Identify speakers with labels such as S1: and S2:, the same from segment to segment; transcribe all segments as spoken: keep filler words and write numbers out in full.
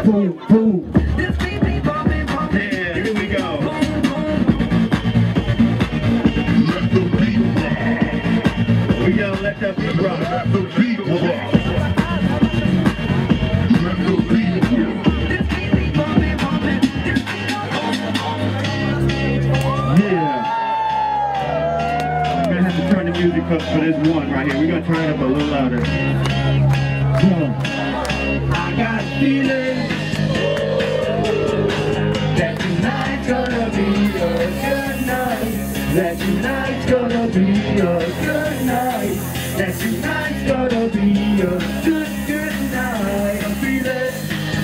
S1: boom, boom.
S2: Yeah, here we go. We gonna let that beat rock. Let the beat rock. Let the beat rock. Yeah. I'm gonna have to turn the music up for this one right here. We're gonna turn it up a little louder. Come on. I got a feeling that tonight's gonna be a good night. That tonight's gonna be a good night. That tonight's gonna be a good, good night. I'm feeling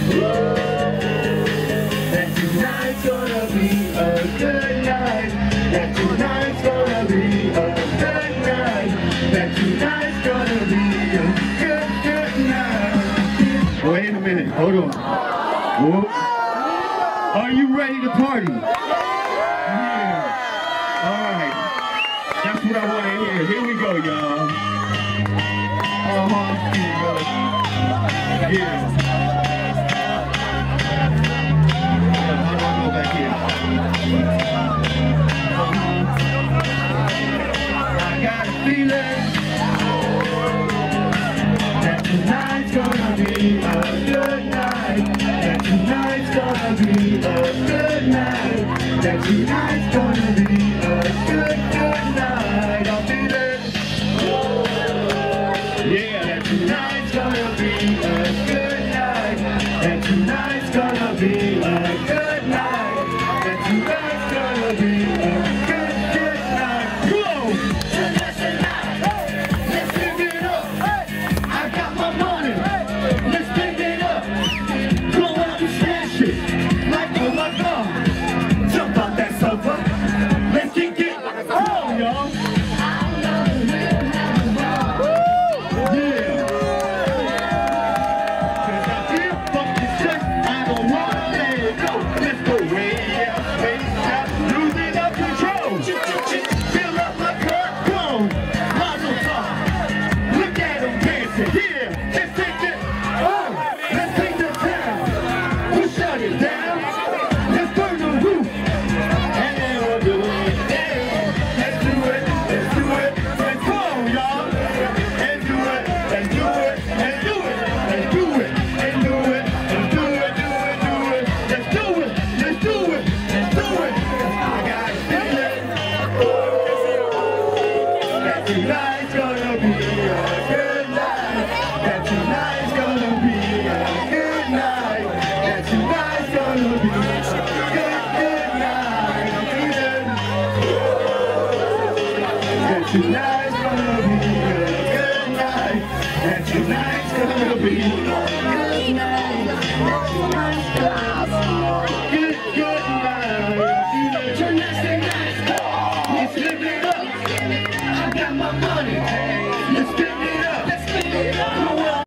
S2: that tonight's gonna be a good night. That tonight's gonna be a good night. That tonight's gonna be a good, good night. Wait a minute, hold on. Whoa. Are you ready to party? Yeah. Alright. That's what I want to hear. Here we go, y'all. Uh-huh. Yeah. How do I go back here? Uh-huh. I got a feeling that tonight's gonna be a good night. That tonight's gonna be a good night. That tonight's gonna be a good, good night. I'm feeling, yeah, that tonight's gonna be a good night. That tonight's gonna be a good night. That tonight's gonna be a good, good night. Go! Tonight's the night. Let's pick it up. I got my money. Let's pick it up. Go out and smash it. Like, oh my God. Jump out that sofa. Let's kick it. Oh, y'all. Yeah. Cause I feel fucking shit. I don't wanna let it go. Let's go way out, way out. Losing up control. Fill up my cup. Come on. Mazel tov. Look at them dancing. Yeah. Let's take it. Oh. Let's take the town. We'll shut it down. Let's burn the roof. And then we'll do it. Yeah. Let's do it. Let's do it. Let's go, y'all. Let's do it. Let's do it. Let's do it. Let's do it. Let's do it. Let's do it. Do it. Do it. Let's do it. Let's do it. Let's do it. I got a feeling that tonight's gonna be a good night. That tonight's gonna be a good night. That tonight's gonna be a good, good night. I'm feeling that tonight's gonna be a good night. That tonight's gonna be a good night. That tonight's gonna be a good, good night. I'm feeling tonight's the night.